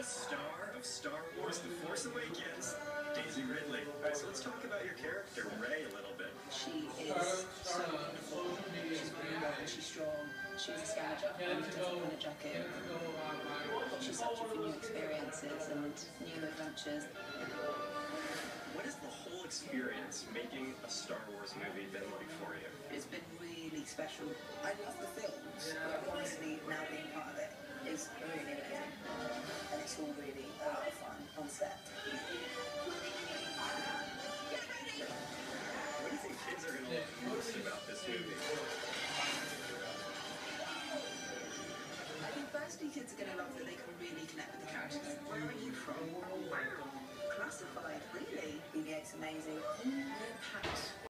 star of Star Wars The Force Awakens, Daisy Ridley. Alright, so let's talk about your character, Rey, a little bit. She is so wonderful. She's brave and she's strong. She's a scavenger and doesn't want a jacket. She's such for new experiences and new adventures. What has the whole experience making a Star Wars movie been like for you? It's been really special. I love the films, but honestly, now being part of it is really amazing. And it's all really a lot of fun on set. What do you think kids are going to love most about this movie? I think firstly kids are going to love that they can really connect with the characters. Where are you from? Oh, wow. Classified, really? BB-8's amazing. Packed